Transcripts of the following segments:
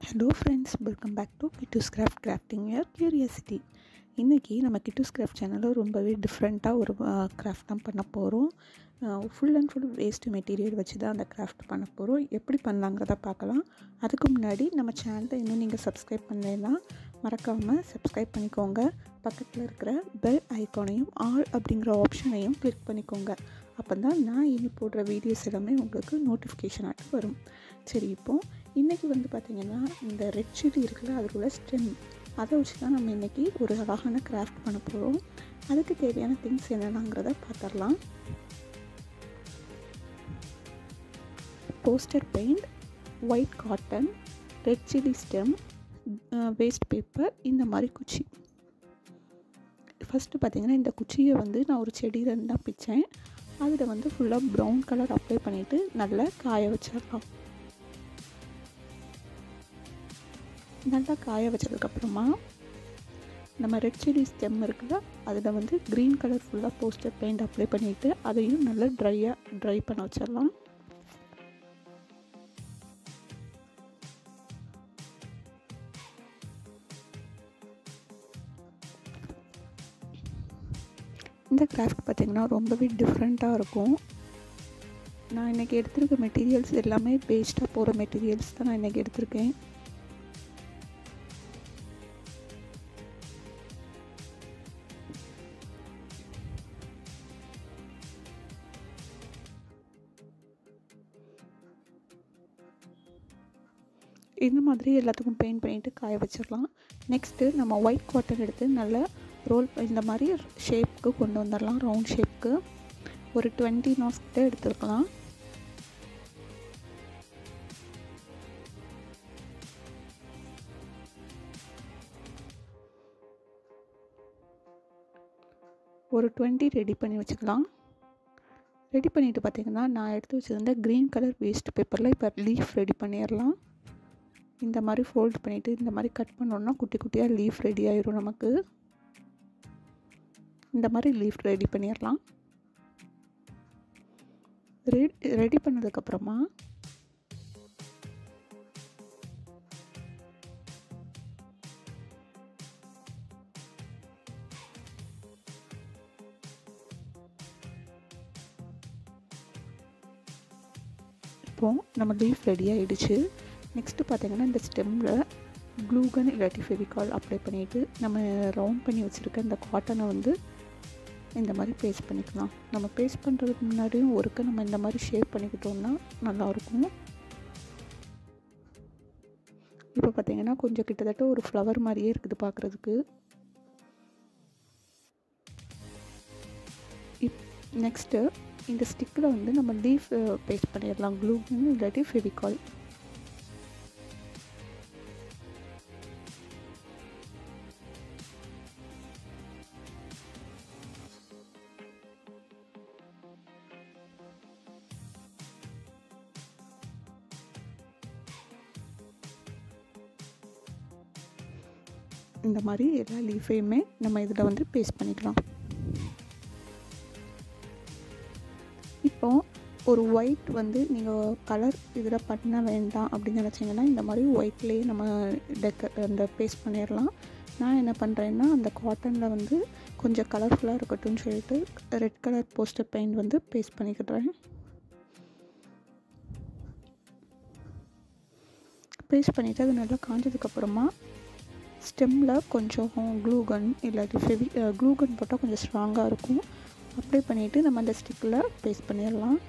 Hello friends, welcome back to Kittu's Craft Crafting Your Curiosity. இன்றைக்கி நம்ம Kittus craft சேனலில் ரொம்பவே டிஃப்ரெண்ட்டாக ஒரு கிராஃப்ட் தான் பண்ண போகிறோம். Full and full waste material வச்சு தான் அந்த கிராஃப்ட் பண்ண போகிறோம். எப்படி பண்ணலாங்கிறத பார்க்கலாம். அதுக்கு முன்னாடி நம்ம சேனலை இன்னும் நீங்கள் சப்ஸ்கிரைப் பண்ணலைன்னா மறக்காமல் சப்ஸ்கிரைப் பண்ணிக்கோங்க. பக்கத்தில் இருக்கிற பெல் ஐக்கானையும் ஆல் அப்படிங்கிற ஆப்ஷனையும் கிளிக் பண்ணிக்கோங்க. அப்போ தான் நான் இனி போடுற வீடியோஸ் எல்லாமே உங்களுக்கு நோட்டிஃபிகேஷன் ஆகிட்டு வரும். சரி, இப்போது இன்றைக்கி பார்த்திங்கன்னா இந்த ரெட் சில்லி இருக்குல்ல, அதோட ஸ்டெம் அதை வச்சு தான் நம்ம இன்றைக்கி ஒரு அழகான கிராஃப்ட் பண்ண போகிறோம். அதுக்கு தேவையான திங்ஸ் என்னென்னங்கிறத பார்த்துடலாம். Poster paint, white cotton, red chilli stem, waste paper, இந்த மாதிரி குச்சி. ஃபஸ்ட்டு பார்த்திங்கன்னா இந்த குச்சியை நான் ஒரு செடியிலேருந்து தான் பிச்சேன். அதில் ஃபுல்லாக ப்ரௌன் கலர் அப்ளை பண்ணிவிட்டு நல்லா காய வச்சிடலாம். நல்லா காய வச்சதுக்கப்புறமா நம்ம ரெட் சில்லி ஸ்டெம் இருக்குல்ல, அதில் க்ரீன் கலர் ஃபுல்லாக போஸ்டர் பெயிண்ட் அப்ளை பண்ணிவிட்டு அதையும் நல்லா ட்ரை பண்ண வச்சிடலாம். இந்த கிராஃப்ட் பார்த்திங்கன்னா ரொம்பவே டிஃப்ரெண்ட்டாக இருக்கும். நான் இன்றைக்கி எடுத்திருக்க மெட்டீரியல்ஸ் எல்லாமே வேஸ்ட்டாக போகிற மெட்டீரியல்ஸ் தான் நான் இன்றைக்கி எடுத்திருக்கேன். இந்த மாதிரி எல்லாத்துக்கும் பெயிண்ட் பண்ணிவிட்டு காய வச்சிடலாம். நெக்ஸ்ட்டு நம்ம ஒயிட் காட்டன் எடுத்து நல்லா ரோல் இந்த மாதிரி ஷேப்புக்கு கொண்டு வந்துடலாம். ரவுண்ட் ஷேப்புக்கு ஒரு 20 knots கிட்ட எடுத்துருக்கலாம். ஒரு 20 ரெடி பண்ணி வச்சுக்கலாம். ரெடி பண்ணிவிட்டு பார்த்திங்கன்னா நான் எடுத்து வச்சுருந்த க்ரீன் கலர் வேஸ்ட் பேப்பரில் இப்போ லீஃப் ரெடி பண்ணிடலாம். இந்த மாதிரி ஃபோல்ட் பண்ணிவிட்டு இந்த மாதிரி கட் பண்ணோன்னா குட்டி குட்டியாக லீஃப் ரெடி ஆயிரும். நமக்கு இந்த மாதிரி லீஃப் ரெடி பண்ணிடலாம். ரெடி பண்ணதுக்கப்புறமா இப்போது நம்ம லீஃப் ரெடி ஆகிடுச்சு. நெக்ஸ்ட்டு பார்த்திங்கன்னா இந்த ஸ்டெம்மில் க்ளூகன் இல்லாட்டி ஃபெவிகால் அப்ளை பண்ணிவிட்டு நம்ம ரவுண்ட் பண்ணி வச்சுருக்க இந்த காட்டனை இந்த மாதிரி பேஸ்ட் பண்ணிக்கலாம். நம்ம பேஸ்ட் பண்ணுறதுக்கு முன்னாடியும் ஒருக்க நம்ம இந்த மாதிரி ஷேப் பண்ணிக்கிட்டோம்னா நல்லாயிருக்கும். இப்போ பார்த்திங்கன்னா கொஞ்சம் கிட்டத்தட்ட ஒரு ஃப்ளவர் மாதிரியே இருக்குது பார்க்குறதுக்கு. நெக்ஸ்ட்டு இந்த ஸ்டிக்கில் நம்ம லீஃப் பேஸ்ட் பண்ணிடலாம். க்ளூகன் இல்லாட்டி ஃபெவிகால். இந்த மாதிரி எல்லா லீஃபையுமே நம்ம இதில் பேஸ்ட் பண்ணிக்கலாம். இப்போது ஒரு ஒயிட் நீங்கள் கலர் இதில் பண்ண வேண்டாம் அப்படின்னு நினச்சிங்கன்னா இந்த மாதிரி ஒயிட்லேயே நம்ம அந்த பேஸ்ட் பண்ணிடலாம். நான் என்ன பண்ணுறேன்னா அந்த காட்டனில் கொஞ்சம் கலர்ஃபுல்லாக இருக்கட்டும்னு சொல்லிட்டு red colour poster paint paste பண்ணிக்கிடுறேன். பேஸ்ட் பண்ணிவிட்டு அது நல்லா காஞ்சதுக்கப்புறமா ஸ்டெம்மில் கொஞ்சம் க்ளூகன் இல்லாட்டி க்ளூகன் போட்டால் கொஞ்சம் ஸ்ட்ராங்காக இருக்கும். அப்ளை பண்ணிவிட்டு நம்ம அந்த ஸ்டிக்கில் பேஸ்ட் பண்ணிடலாம்.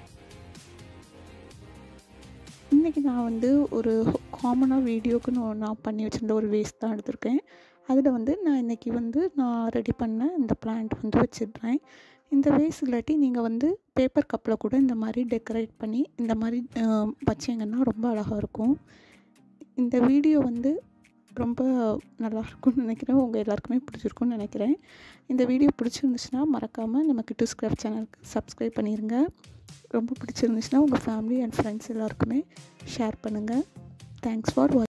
இன்றைக்கி நான் ஒரு காமனாக வீடியோக்குன்னு நான் பண்ணி வச்சுருந்த ஒரு வேஸ்ட் தான் எடுத்திருக்கேன். அதில் நான் இன்றைக்கி நான் ரெடி பண்ண இந்த பிளான்ட் வச்சிடுறேன். இந்த வேஸ்ட் இல்லாட்டி நீங்கள் பேப்பர் கப்பில் கூட இந்த மாதிரி டெக்கரேட் பண்ணி இந்த மாதிரி வச்சிங்கன்னா ரொம்ப அழகாக இருக்கும். இந்த வீடியோ ரொம்ப நல்லாயிருக்கும்னு நினைக்கிறேன். உங்கள் எல்லாருக்குமே பிடிச்சிருக்குன்னு நினைக்கிறேன். இந்த வீடியோ பிடிச்சிருந்துச்சுன்னா மறக்காமல் நம்ம கிட்டூஸ் கிராஃப்ட் சேனலுக்கு சப்ஸ்கிரைப் பண்ணிடுங்க. ரொம்ப பிடிச்சிருந்துச்சுன்னா உங்கள் ஃபேமிலி அண்ட் ஃப்ரெண்ட்ஸ் எல்லாருக்குமே ஷேர் பண்ணுங்கள். தேங்க்ஸ் ஃபார் வாட்சிங்.